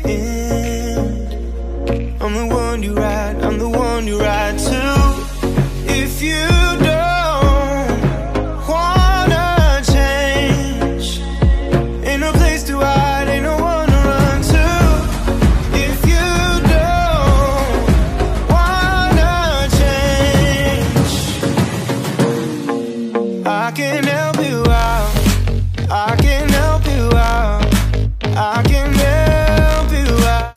in. I'm the one you ride, I'm the one you ride to. If you don't wanna change, ain't no place to hide, ain't no one to run to. If you don't wanna change, I can help you out, I can help you out, I can help you out.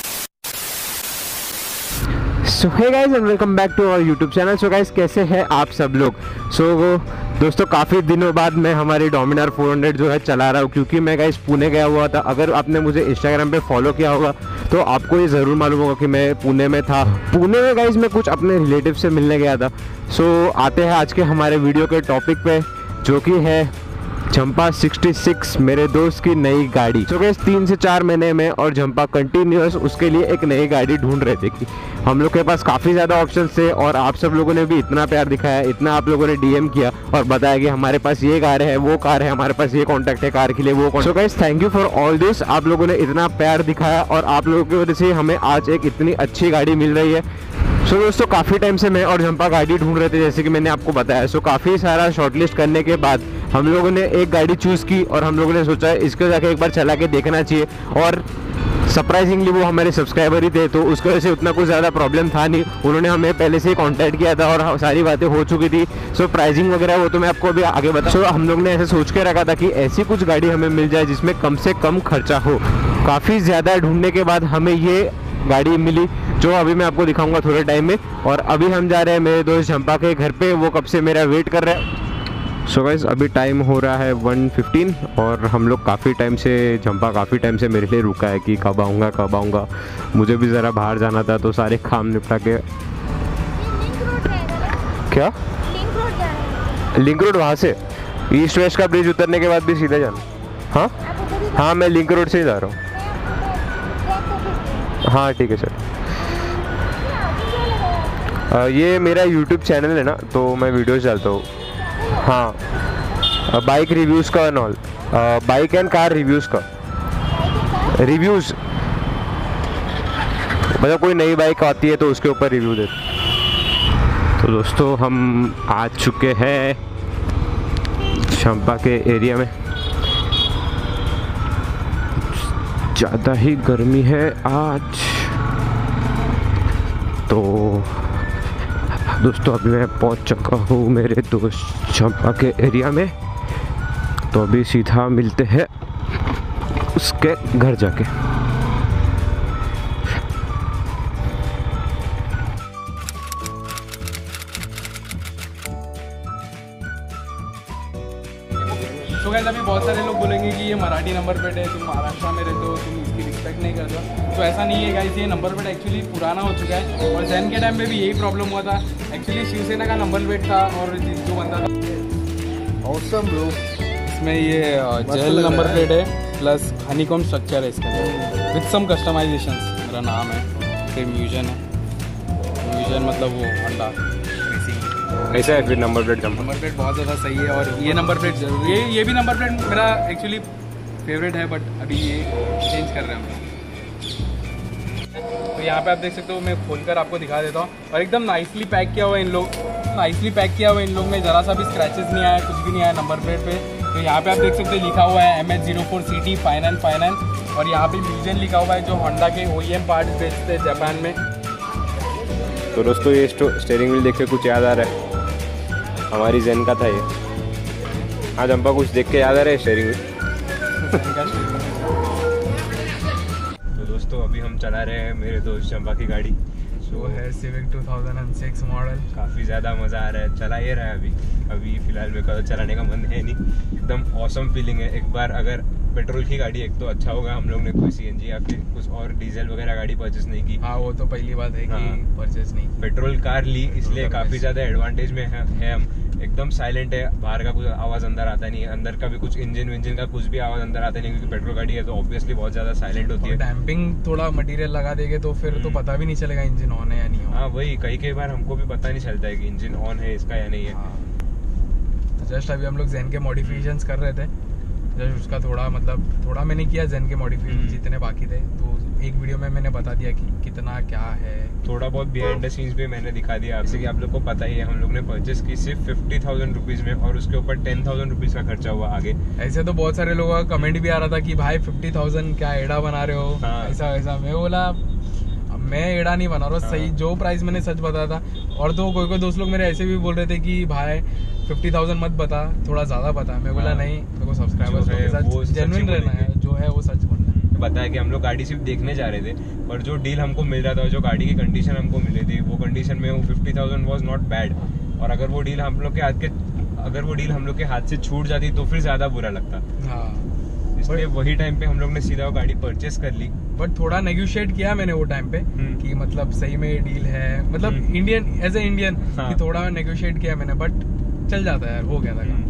So hey guys and welcome back to our YouTube channel. So guys कैसे हैं आप सब लोग। दोस्तों काफ़ी दिनों बाद मैं हमारी डोमिनार 400 जो है चला रहा हूँ, क्योंकि मैं गाइस पुणे गया हुआ था। अगर आपने मुझे इंस्टाग्राम पे फॉलो किया होगा तो आपको ये ज़रूर मालूम होगा कि मैं पुणे में था। पुणे में गाइस मैं कुछ अपने रिलेटिव से मिलने गया था। सो आते हैं आज के हमारे वीडियो के टॉपिक पे, जो कि है झंपा 66 मेरे दोस्त की नई गाड़ी। सो गाइस 3 से 4 महीने में और झंपा कंटिन्यूअस उसके लिए एक नई गाड़ी ढूंढ रहे थे कि हम लोग के पास काफ़ी ज़्यादा ऑप्शंस थे, और आप सब लोगों ने भी इतना प्यार दिखाया, इतना आप लोगों ने डीएम किया और बताया कि हमारे पास ये कार है, वो कार है, हमारे पास ये कॉन्टैक्ट है कार के लिए, वो। So guys thank you for all this. आप लोगों ने इतना प्यार दिखाया और आप लोगों की वजह से हमें आज एक इतनी अच्छी गाड़ी मिल रही है। सो दोस्तों काफ़ी टाइम से मैं और झंपा गाड़ी ढूंढ रहे थे, जैसे कि मैंने आपको बताया। सो काफ़ी सारा शॉर्टलिस्ट करने के बाद हम लोगों ने एक गाड़ी चूज़ की और हम लोगों ने सोचा इसको जाके एक बार चला के देखना चाहिए। और सरप्राइजिंगली वो हमारे सब्सक्राइबर ही थे, तो उसकी वजह से उतना कुछ ज़्यादा प्रॉब्लम था नहीं। उन्होंने हमें पहले से ही कांटेक्ट किया था और सारी बातें हो चुकी थी। सो प्राइसिंग वगैरह वो तो मैं आपको अभी आगे बता। सो हम लोग ने ऐसे सोच के रखा था कि ऐसी कुछ गाड़ी हमें मिल जाए जिसमें कम से कम खर्चा हो। काफ़ी ज़्यादा ढूंढने के बाद हमें ये गाड़ी मिली, जो अभी मैं आपको दिखाऊंगा थोड़े टाइम में। और अभी हम जा रहे हैं मेरे दोस्त झंपा के घर पे, वो कब से मेरा वेट कर रहा है। सो गाइस अभी टाइम हो रहा है 1:15 और हम लोग काफ़ी टाइम से, झंपा काफ़ी टाइम से मेरे लिए रुका है कि कब आऊँगा कब आऊँगा। मुझे भी ज़रा बाहर जाना था, तो सारे काम निपटा के। क्या लिंक रोड? वहाँ से ईस्ट वेस्ट का ब्रिज उतरने के बाद भी सीधा जाना? हाँ हाँ, मैं लिंक रोड से ही जा रहा हूँ। हाँ ठीक है सर। ये मेरा यूट्यूब चैनल है ना, तो मैं वीडियोस डालता हूँ। हाँ, बाइक रिव्यूज़ का and all, bike and car reviews का रिव्यूज़, मतलब कोई नई बाइक आती है तो उसके ऊपर रिव्यू देते। तो दोस्तों हम आ चुके हैं झंपा के एरिया में। ज़्यादा ही गर्मी है आज। तो दोस्तों अभी मैं पहुंच चुका हूँ मेरे दोस्त झंपा के एरिया में। तो अभी सीधा मिलते हैं उसके घर जाके। तो गाइस अभी बहुत सारे लोग बोलेंगे कि ये मराठी नंबर प्लेट है, तुम महाराष्ट्र में रहते हो, तुम इसकी रिस्पेक्ट नहीं करते हो। तो ऐसा नहीं है गाइस, ये नंबर प्लेट एक्चुअली पुराना हो चुका है। और जैन के टाइम पे भी यही प्रॉब्लम हुआ था। एक्चुअली शिवसेना का नंबर प्लेट था और जो बंदा था ऑसम ब्रो, इसमें ये जेल नंबर प्लेट है प्लस हनीकॉम स्ट्रक्चर है इसके अंदर विथ सम कस्टमाइजेशन। मेरा नाम है, फिर म्यूजन है, म्यूजन मतलब वो अंडा ऐसा है। फिर नंबर प्लेट बहुत ज़्यादा सही है। और ये नंबर प्लेट जरूरी है, ये भी नंबर प्लेट मेरा एक्चुअली फेवरेट है, बट अभी ये चेंज कर रहे हैं हम। तो यहाँ पे आप देख सकते हो, मैं खोलकर आपको दिखा देता हूँ। और एकदम नाइसली पैक किया हुआ है इन लोग, में ज़रा सा भी स्क्रैचेस नहीं आया, कुछ भी नहीं आया नंबर प्लेट पे। तो यहाँ पे आप देख सकते हो लिखा हुआ है MH04CT फाइनेंस। और यहाँ पे म्यूजियन लिखा हुआ है, जो होंडा के OEM पार्ट्स बेचते हैं जापान में। तो दोस्तों ये स्टीयरिंग व्हील देख के कुछ याद आ रहा है, हमारी जेन का था ये। हाँ झंपा कुछ देख के याद आ रहा है स्टीयरिंग व्हील। तो दोस्तों अभी हम चला रहे हैं मेरे दोस्त झंपा की गाड़ी। जो है सिविक 2006 मॉडल। काफ़ी ज़्यादा मज़ा आ रहा है, चला ये रहा है अभी फ़िलहाल मेरे को चलाने का मन है नहीं। एकदम ऑसम फीलिंग है। एक बार अगर पेट्रोल की गाड़ी एक तो अच्छा होगा, हम लोग ने कोई CNG या फिर कुछ और डीजल वगैरह गाड़ी परचेस नहीं की। हाँ वो तो पहली बात है कि परचेस नहीं, पेट्रोल कार ली, इसलिए काफ़ी ज़्यादा एडवांटेज में है हम। एकदम साइलेंट है, बाहर का कुछ आवाज़ अंदर आता नहीं है, अंदर का भी कुछ इंजन विंजन का कुछ भी आवाज़ अंदर आता नहीं, क्योंकि पेट्रोल गाड़ी है तो ऑब्वियसली बहुत ज़्यादा साइलेंट होती है। डैम्पिंग थोड़ा मटेरियल लगा देंगे तो फिर तो पता भी नहीं चलेगा इंजन ऑन है या नहीं। हाँ वही, कई बार हमको भी पता नहीं चलता है कि इंजन ऑन है इसका या नहीं है। तो जस्ट अभी हम लोग जेन के मॉडिफिकेशंस कर रहे थे। जस्ट उसका थोड़ा मैंने किया जेन के मॉडिफिकेशन जितने बाकी थे, तो एक वीडियो में मैंने बता दिया कि कितना क्या है, थोड़ा बहुत बिहाइंड द सीन्स भी मैंने दिखा दिया। जैसे कि आप लोग को पता ही है, हम लोग ने परचेस की सिर्फ 50,000 रुपीज़ में, और उसके ऊपर 10,000 रुपीज़ का खर्चा हुआ आगे। ऐसे तो बहुत सारे लोगों का कमेंट भी आ रहा था कि भाई 50,000 क्या एड़ा बना रहे हो, हाँ। ऐसा वैसा। मैं बोला मैं एड़ा नहीं बना रहा, सही जो प्राइस मैंने सच बताया था। और तो कोई दोस्त लोग मेरे ऐसे भी बोल रहे थे कि भाई 50,000 मत बता, थोड़ा ज्यादा बता। मैं बोला नहीं, मेरे को सब्सक्राइबर्स के साथ जेन्युइन रहना है, जो है वो सच बोलना है। बताया कि हम लोग गाड़ी सिर्फ देखने जा रहे थे, और जो डील हमको मिल रहा था, जो गाड़ी की कंडीशन हमको मिली थी, वो कंडीशन में वो 50,000 वाज नॉट बैड। और अगर वो डील हम लोग के हाथ से छूट जाती तो फिर ज्यादा बुरा लगता। हाँ, इसलिए वही टाइम पे हम लोग ने सीधा वो गाड़ी परचेस कर ली। बट थोड़ा नेगोशिएट किया मैंने वो टाइम पे कि मतलब सही में डील है, मतलब इंडियन एज ए इंडियन हाँ। कि थोड़ा नेगोशिएट किया मैंने, बट चल जाता है यार, हो गया था काम।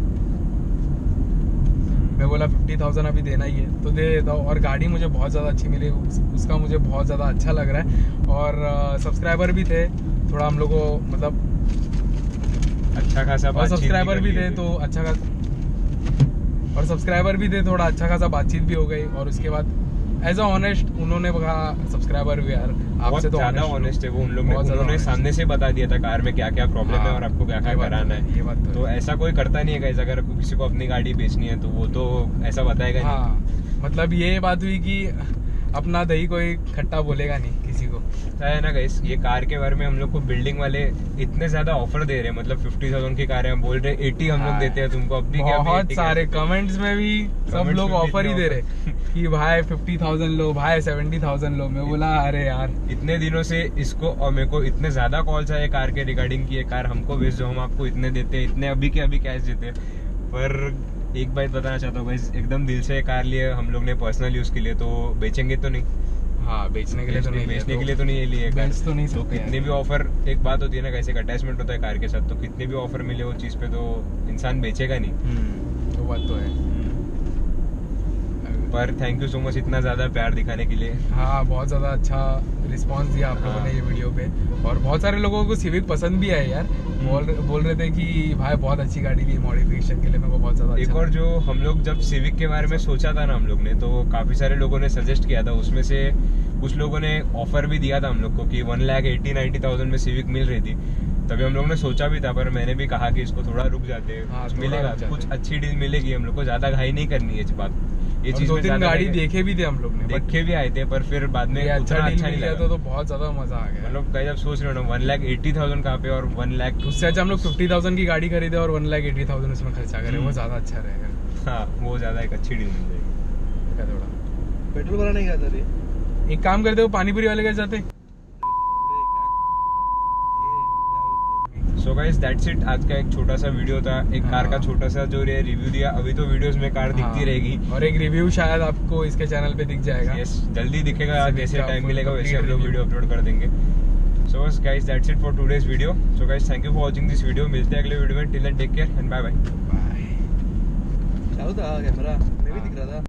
मैं बोला 50,000 अभी देना ही है तो दे देता हूँ। और गाड़ी मुझे बहुत ज़्यादा अच्छी मिली, उसका मुझे बहुत ज़्यादा अच्छा लग रहा है। और सब्सक्राइबर भी थे, थोड़ा हम लोग को मतलब अच्छा खासा और सब्सक्राइबर भी थे तो अच्छा खासा, और सब्सक्राइबर भी थे, थोड़ा अच्छा खासा बातचीत भी हो गई। और उसके बाद एज अ ऑनेस्ट उन्होंने कहा, सब्सक्राइबर भी यार आपसे तो ज्यादा ऑनेस्ट है वो। उन्होंने सामने से बता दिया था कार में क्या क्या प्रॉब्लम है और आपको क्या क्या कराना है। ये बात तो ऐसा कोई करता नहीं है गाइस, अगर किसी को अपनी गाड़ी बेचनी है तो वो तो ऐसा बताएगा नहीं। हाँ, मतलब ये बात हुई कि अपना दही कोई खट्टा बोलेगा नहीं किसी को, है ना गाइस। ये कार के बारे में हम लोग को बिल्डिंग वाले इतने ज्यादा ऑफर दे रहे हैं, मतलब 50,000 की कार है, हम बोल रहे 80 हम लोग देते हैं तुमको। अब भी बहुत सारे कमेंट्स में भी सब लोग ऑफर ही दे रहे कि भाई 50,000 लो, भाई 70,000 लो। मैं बोला अरे यार, इतने दिनों से इसको और मेरे को इतने ज्यादा कॉल्स आए कार के रिगार्डिंग की ये कार हमको बेच दो, हम आपको इतने देते हैं, इतने अभी के अभी कैश देते हैं। पर एक बात बताना चाहता हूँ गाइस, एकदम दिल से कार लिए हम लोग ने पर्सनल यूज के लिए, तो बेचेंगे तो नहीं। हाँ, बेचने के लिए तो नहीं, बेचने के लिए तो नहीं लिए, बेच तो नहीं तो सकते। कितने भी ऑफर, एक बात होती है ना कैसे, एक अटैचमेंट होता है कार के साथ, तो कितने भी ऑफर मिले वो चीज पे तो इंसान बेचेगा नहीं। तो बात तो है। पर थैंक यू सो मच इतना ज्यादा प्यार दिखाने के लिए। हाँ, बहुत ज्यादा अच्छा रिस्पांस दिया आप लोगों ने ये वीडियो पे, और बहुत सारे लोगों को सिविक पसंद भी आया यार। बोल रहे थे कि भाई बहुत अच्छी गाड़ी ली मॉडिफिकेशन के लिए, मेरे को बहुत ज्यादा एक और जो हम लोग जब सिविक के बारे में सोचा था ना हम लोग ने, तो काफी सारे लोगों ने सजेस्ट किया था, उसमें से कुछ लोगों ने ऑफर भी दिया था हम लोग को कि 1,80,000-90,000 में सिविक मिल रही थी। तभी हम लोग ने सोचा भी था, पर मैंने भी कहा कि इसको थोड़ा रुक जाते हैं। हाँ, मिलेगा, कुछ अच्छी डील मिलेगी, हम लोग को ज्यादा घाई नहीं करनी है इस बात। ये चीज 2-3 गाड़ी देखे भी थे हम लोग ने, देखे भी आए थे, पर फिर बाद में अच्छा उतना डील अच्छा मिल नहीं गया लगा। तो बहुत ज्यादा मजा आ गया। मतलब कहीं जब सोच रहे हो ना 1,80,000 कहाँ पे और 1 लाख, उससे अच्छा हम लोग 50,000 की गाड़ी खरीदे और 1,80,000 उसमें खर्चा करें, वो ज्यादा अच्छा रहेगा। हाँ वो ज्यादा एक अच्छी डील मिल जाएगी। क्या थोड़ा पेट्रोल भरा नहीं गया था रे। एक काम करते हो, पानीपुरी वाले के जाते। सो गाइस दैट्स इट, आज का एक छोटा सा वीडियो था, एक कार का छोटा सा जो रिव्यू दिया। अभी तो वीडियोस में कार दिखती रहेगी, और एक रिव्यू शायद आपको इसके चैनल पे दिख जाएगा। यस, जल्दी दिखेगा, जैसे टाइम मिलेगा वैसे हम लोग वीडियो अपलोड कर देंगे। सो बस guys that's it for today's video. So guys thank you for watching this video, मिलते हैं अगले वीडियो में। Till then take care and bye bye. चालू था कैमरा, मैं भी दिख रहा था।